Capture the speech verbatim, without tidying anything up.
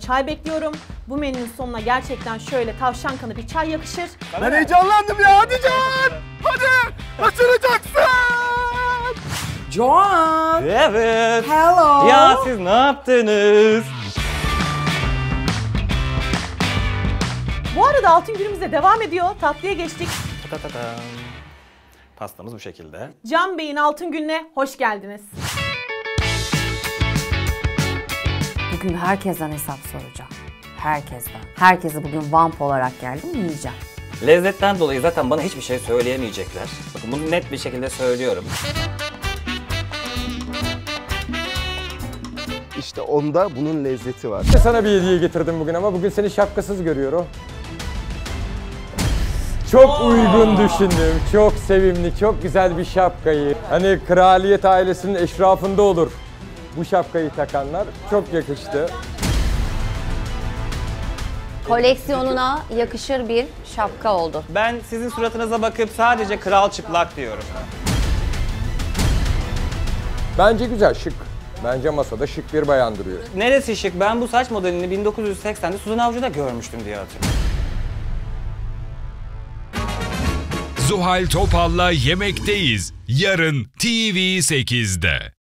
çay bekliyorum. Bu menünün sonuna gerçekten şöyle tavşan kanı bir çay yakışır. Ben heyecanlandım ya, hadi Can! Hadi! Başaracaksın! John! Evet. Hello! Ya siz ne yaptınız? Bu arada altın günümüz de devam ediyor. Tatlıya geçtik. Ta ta ta. Pastamız bu şekilde. Can Bey'in altın gününe hoş geldiniz. Bugün herkesten hesap soracağım. Herkesten. Herkese bugün vamp olarak geldim, yiyeceğim. Lezzetten dolayı zaten bana hiçbir şey söyleyemeyecekler. Bakın bunu net bir şekilde söylüyorum. İşte onda bunun lezzeti var. Sana bir hediye getirdim bugün ama bugün seni şapkasız görüyorum. Çok uygun düşündüm, çok sevimli, çok güzel bir şapkayı. Hani kraliyet ailesinin eşrafında olur bu şapkayı takanlar. Çok yakıştı. Koleksiyonuna yakışır bir şapka oldu. Ben sizin suratınıza bakıp sadece kral çıplak diyorum. Bence güzel, şık. Bence masada şık bir bayan duruyor. Neresi şık? Ben bu saç modelini bin dokuz yüz seksende Suzan Avcı'da görmüştüm diye hatırlıyorum. Zuhal Topal'la Yemekteyiz. Yarın T V sekizde.